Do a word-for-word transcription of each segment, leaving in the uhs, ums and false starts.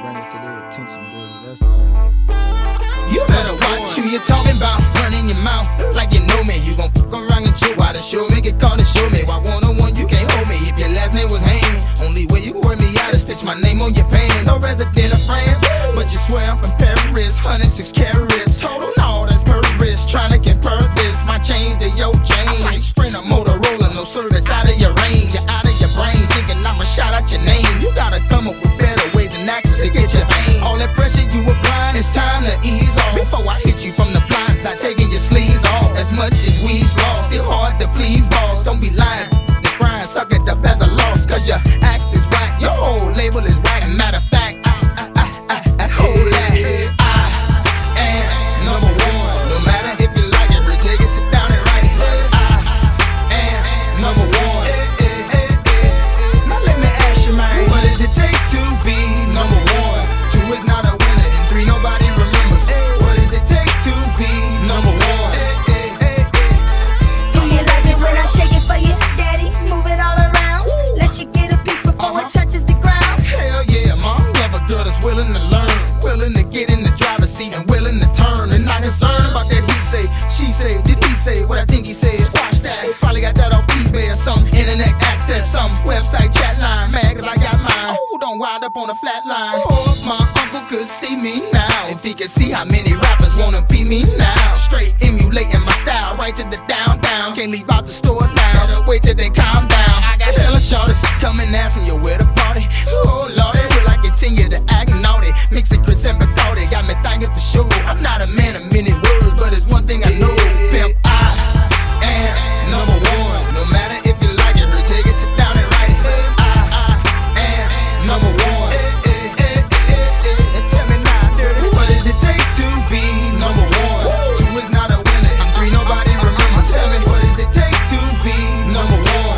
bring it to their attention, dirty, that's all. You better watch who you talking about, running your mouth like you know me. You gon' fuck around and chill while the show me, get caught and show me. Why one-on-one you can't hold me if your last name was Hain. Only way you word me out is stitch my name on your pan. No resident of France, but you swear I'm from Paris. one hundred six carats, total, no, that's per wrist. Tryna compare this, my chain to your chain. I'm like Sprinter, Motorola, no service out of your range. You're out of your brains, thinking I'ma shout out your name. You gotta come up with better ways and actions to get your vein. All that pressure you applying, it's time to ease off. Before I hit you from the blind side, taking your sleeves off. As much as we's lost, still hard to please, boss. Don't be lying, the crying, suck it up as a loss. Cause your axe is whack, your whole label is whack. Matter of fact, I, I, I, I, I hold that. I am number one. No matter if you like it, retake it, sit down and write it. I am number one. Now let me ask you, man, what does it take to be number one? Two is not a winner, and three nobody remembers. What does it take to be number one? Do you like it when I shake it for you, daddy? Move it all around. Let you get a peek before it touches the ground. Hell yeah, mom, love a girl that's willing to learn, willing to get in the driver's seat and willing to turn. And not concerned about that he say, she say, did he say what I think he said? Squash that, he probably got that off eBay or some internet access, some website chat line, man, cause I got mine. Oh, don't wind up on a flat line. Oh, if my uncle could see me now, if he could see how many rappers wanna be me now. Straight emulating my style, right to the down, down. Can't leave out the store now, gotta wait till they calm down. I got hella shorties coming asking you where the party. Oh lordy, will I continue to act naughty? Mix it Chris and Bacardi, got me thinking for sure. I'm not a man of many words, but it's one thing I know. Pimp, I am number one. No matter if you like it, retake it, sit down and write it. I, I am number one. And tell me now, dirty, what does it take to be number one? Two is not a winner, and three nobody remembers. Tell me, what does it take to be number one?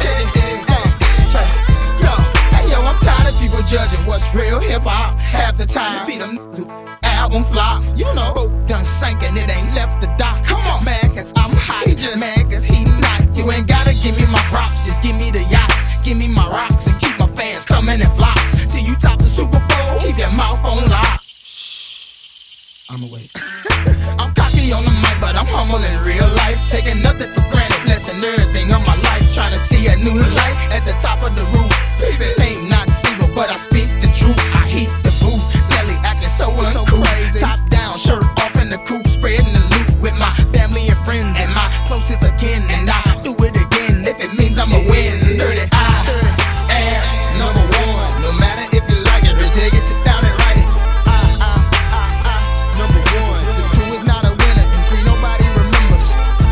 Yo, hey yo, I'm tired of people judging what's real hip hop. Half the time, beat them album flop. You know, boat done sank and it ain't left the dock. Come on, man, cause I'm hot. He just mad cause he not. You ain't gotta give me my props, just give me the yachts. Give me my rocks and keep my fans coming in flocks. Till you top the Super Bowl, keep your mouth on lock. I'ma wait. I'm cocky on the mic, but I'm humble in real life. Taking nothing for granted, blessing everything on my life. Trying to see a new light at the top of the roof. Baby, ain't not single, but I speak the truth. I heat the booth, Nelly acting so uncool. Top down, shirt off in the coupe, spreading the loot with my family and friends and my closest again. And I do it again if it means I'ma win. Dirty, I am number one. No matter if you like it, retake it, sit down and write it. I, I, I, I, number one. The two is not a winner, and three nobody remembers.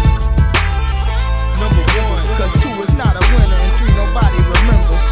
Number one, cause two is not a winner, and three nobody remembers.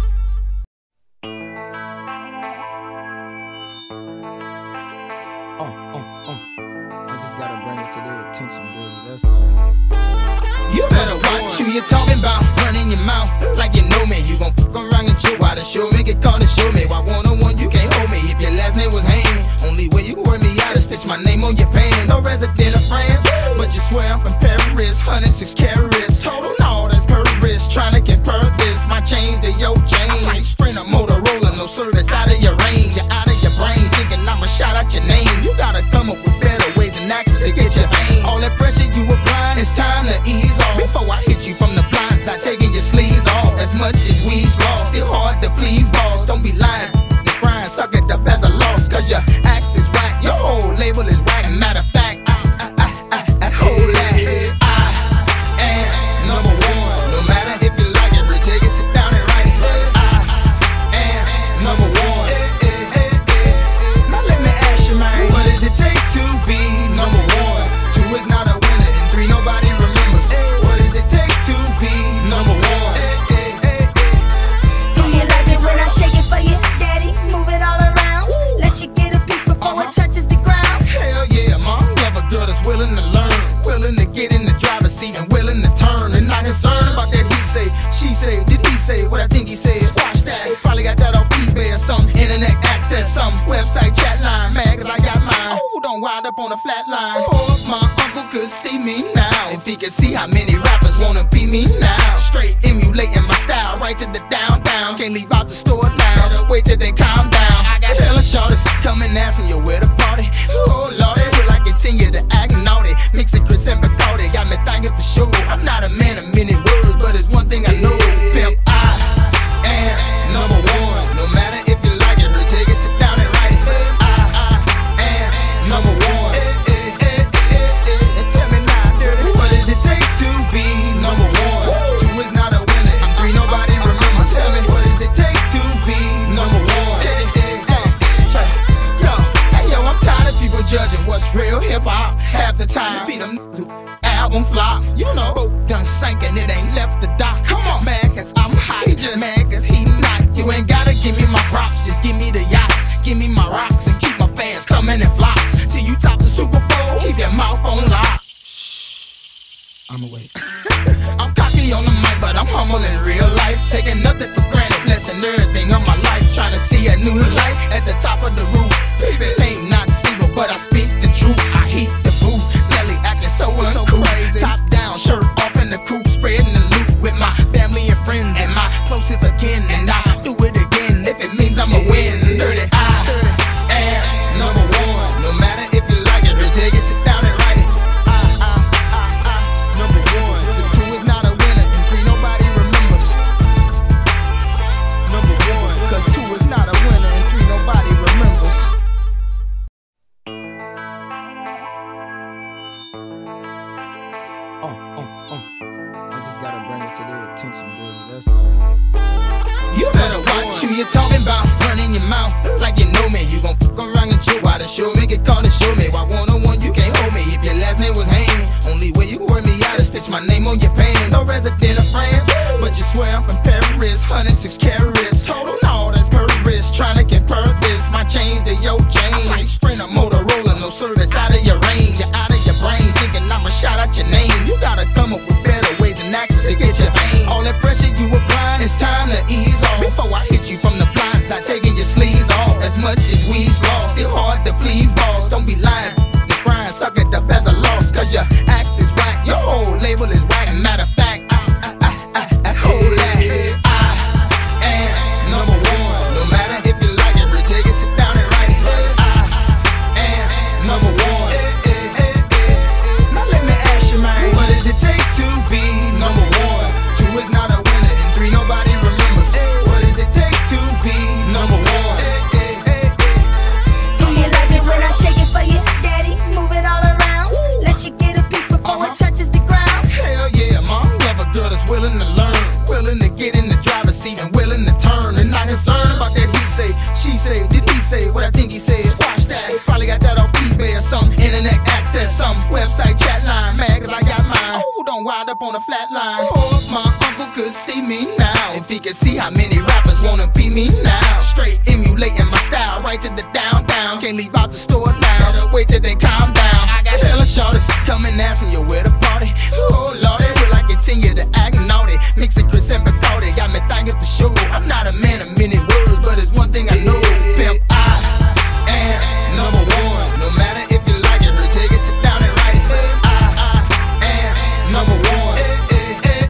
Oh, oh, oh. I just gotta bring it to their attention, dirty, that's all. You better watch who you talking about, running your mouth like you know me. You gon' fuck around and chill while the show me, get caught and show me. Why one-on-one you can't hold me if your last name was Hain. Only way you word me out is stitch my name on your pan. No resident of France, but you swear I'm from Paris. one hundred six carats, total, no, that's per wrist. Tryna compare this, my chain to your chain. I'm like Sprinter, Motorola, no service out of your range. You're out of your brains, thinking I'ma shout out your name. You gotta come up with better ways and actions to get your vein. All that pressure you applying, it's time to ease off. Before I hit you from the blind side, taking your sleeves off. As much as we's lost, still hard to please, boss. Don't be lying, the crying, suck it up as a loss. Cause your axe is whack, your whole label is whack. Matter of fact, I, I, I, I, I hold that. I am number one. No matter if you like it, retake it, sit down and write it. I am number one. Now let me ask you, man, what does it take to be number one? Two is not a winner, and three nobody remembers. What does it take to be number one? Do you like it when I shake it for you, daddy? Move it all around. Let you get a peek before it touches the ground. Hell yeah, mom, love a girl that's willing to learn, willing to get in the driver's seat and willing to turn. And not concerned about that he say, she say, did he say what I think he said? Squash that, he probably got that off eBay or some internet access, some website chat line, man, cause I got mine. Oh, don't wind up on a flat line. Oh, if my uncle could see me now, if he could see how many rappers wanna be me now. Straight emulating my style, right to the down, down. Can't leave out the store now, gotta wait till they calm down. I got hella shorties ain't left the dock. Come on, mad cause I'm hot, he just mad cause he not. You ain't gotta give me my props, just give me the yachts, give me my rocks, and keep my fans coming in flocks. Till you top the Super Bowl, keep your mouth on lock. I'ma wait. I'm cocky on the mic, but I'm humble in real life. Taking nothing for granted, blessing everything of my life. Trying to see a new light at the top of the roof. Baby, ain't not single, but I speak the truth. I heat the booth, Nelly acting so uncool. Top down, shirt off in the coupe, spreading the loot with my family and friends and my closest again. And I do it again if it means I'ma win. Dirty I am number one. No matter if you like it or take it, sit down and write it. I, I, I, I, number one. The two is not a winner, and three nobody remembers. Number one, cause two is not a winner, and three nobody remembers. Oh, oh, oh. I just gotta bring it to their attention, dirty. That's all. You better watch who you talking about, running your mouth like you know me. You gon' fuck around and chill while the show me get caught and show me. Why one on one you can't hold me if your last name was Hain. Only way you word me out is stitch my name on your pain. No resident of France, but you swear I'm from Paris. one hundred six carats, total no, that's per wrist. Tryna compare this, my chain to your chain. I'm like Sprinter, Motorola, no service out of your range. You're out of your brains, thinking I'ma shout out your name. You gotta come up with better ways and actions to get your pain. All that pressure you applying, it's time to ease off. Before I hit you from the blind side, taking your sleeves off. As much as we's lost, still hard to please, boss. Don't be lying, the crying, suck it up as a loss. Cause your acts is whack, your whole label is whack. Matter of fact, I, I, I, I, I hold that. I am number one. No matter if you like it or take it, sit down and write it. I am number one. Now let me ask you, man, what does it take to be number one? Two is not a winner, and three nobody remembers. What does it take to be number one? Do you like it when I shake it for you, daddy? Move it all around. Let you get a peek before it touches the ground. Hell yeah, mom, love a girl that's willing to learn, willing to get in the driver's seat and willing to turn, and not concerned about that he say, she say, did he say what I think he said? Squash that, he probably got that off eBay or some internet access, some website chat line, man, cause I got mine. Oh, don't wind up on a flat line. Oh, if my uncle could see me now, if he could see how many rappers wanna be me now, straight emulating my style, right to the down, down. Can't leave out the store now, gotta wait till they calm down. I got hella shorties coming asking you where the